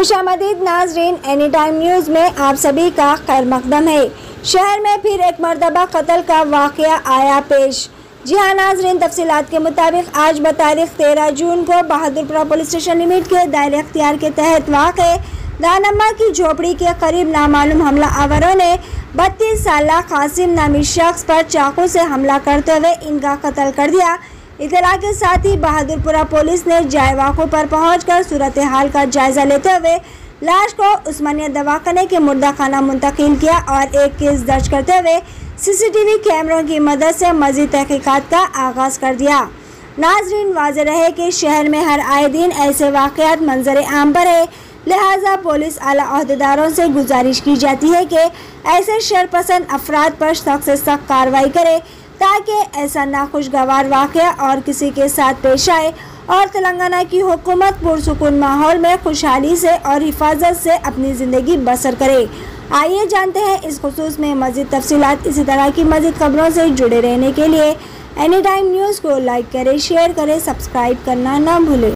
खुशामदीद नाजरीन, any Time news में आप सभी का खैर मकदम है। शहर में फिर एक मरतबा कत्ल का वाक़या आया पेश। जी हाँ नाजरीन, तफसीलात के मुताबिक आज बतारीख 13 जून को बहादुरपुरा पुलिस स्टेशन लिमिट के दायरे इख्तियार के तहत वाक़े दानम्मा की झोपड़ी के करीब नामालूम हमला आवरों ने 32 साला कासिम नामी शख्स पर चाकू से हमला करते हुए इनका कत्ल कर दिया। इत्तला के साथ ही बहादुरपुरा पुलिस ने जायवाकों पर पहुंचकर सूरत हाल का जायजा लेते हुए लाश को उस्मानिया दवाखाने के मुर्दाखाना मुंतकिल किया और एक केस दर्ज करते हुए सीसीटीवी कैमरों की मदद से मज़ीद तहकीकात का आगाज़ कर दिया। नाजरीन, वाज़ेह रहे कि शहर में हर आए दिन ऐसे वाक़यात मंजर आम पर है, लिहाजा पुलिस आला अहदेदारों से गुजारिश की जाती है कि ऐसे शरपसंद अफराद पर सख्त से सख्त कार्रवाई करे ताकि ऐसा नाखुशगवार वाक़या और किसी के साथ पेश आए और तेलंगाना की हुकूमत पुरसुकून माहौल में खुशहाली से और हिफाजत से अपनी ज़िंदगी बसर करे। आइए जानते हैं इस खुसूस में मज़ीद तफसीलात। इसी तरह की मज़ीद खबरों से जुड़े रहने के लिए एनी टाइम न्यूज़ को लाइक करें, शेयर करें, सब्सक्राइब करना ना भूलें।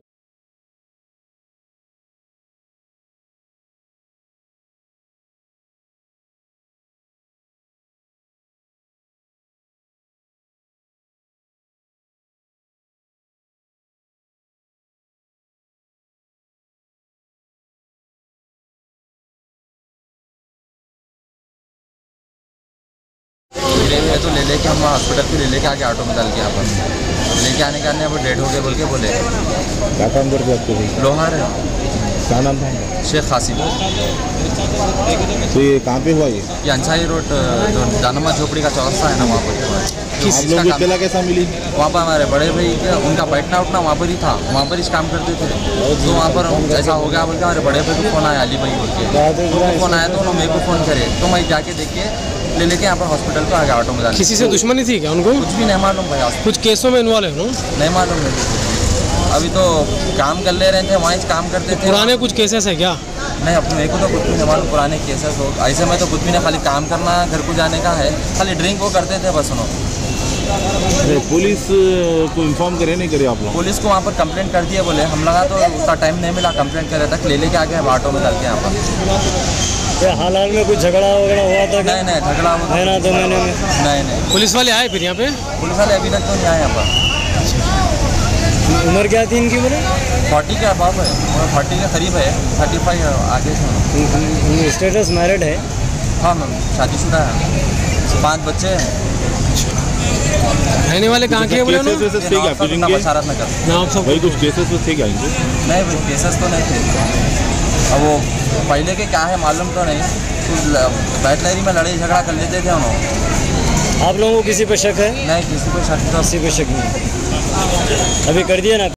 है तो ले लेके हम हॉस्पिटल पे ले लेके आके ऑटो में डाल के यहाँ पर लेके आने के अब डेड हो गए बोल के बोले। क्या काम करते आपको? लोहार है। क्या नाम था? शेख कासिम। तो ये कहाँ पे हुआ? ये अंसारी रोड जो दानम्मा झोपड़ी का चौरास्ता है ना, वहाँ पर हुआ है। आप लोगों को इत्तला कैसा मिली? वहाँ पर हमारे बड़े भाई उनका बैठना उठना वहाँ पर ही था, वहाँ पर ही काम करते थे। तो वहाँ पर ऐसा हो गया बोल के हमारे बड़े भाई को फ़ोन आया, अली भाई बोल के फ़ोन आया तो उन्होंने मेरे को फ़ोन करे तो मैं जाके देख के ले लेके यहाँ पर हॉस्पिटल पे आ गया ऑटो में जाने। किसी से दुश्मनी थी क्या उनको? कुछ भी नहीं मालूम भाई, कुछ केसों में इन्वॉल्व है? नहीं मालूम है। अभी तो काम कर ले रहे थे, वहीं काम करते थे। पुराने कुछ केसेस है क्या? नहीं, अपने मेरे को तो कुछ भी नहीं मालूम पुराने केसेस हो ऐसे में तो कुछ भी नहीं, खाली काम करना घर को जाने का है, खाली ड्रिंक वो करते थे बस। उन्होंने पुलिस को इन्फॉर्म करे नहीं करे आप लोग? पुलिस को वहाँ पर कंप्लेंट कर दिया, बोले हम लगा तो उतना टाइम नहीं मिला कंप्लेंट करे तक, ले लेके आ गए ऑटो में डाल के यहाँ पर। हाल में कुछ झगड़ा वगैरह हुआ था? नहीं नहीं, झगड़ा है ना 2 महीने में? नहीं। पुलिस वाले आए फिर यहाँ पे? पुलिस वाले अभी तक तो नहीं आए यहाँ पर। उम्र क्या थी इनकी? बोले 40 के अबाव है, 40 के करीब है, 35 आगे से। स्टेटस मैरिड है? हाँ मैम, शादीशुदा है, 5 बच्चे हैं। रहने वाले कहाँ के बोले? बशारत नगर। नाम सब वही कुछ केसेस तो थे क्या इनके? नहीं भाई, केसेस तो नहीं थे। अब वो पहले के क्या है मालूम तो नहीं, बैटलरी में लड़ाई झगड़ा कर लेते थे उन्होंने। आप लोगों को किसी पे शक है? नहीं, किसी को शक किसी पे शक नहीं। अभी कर दिया ना?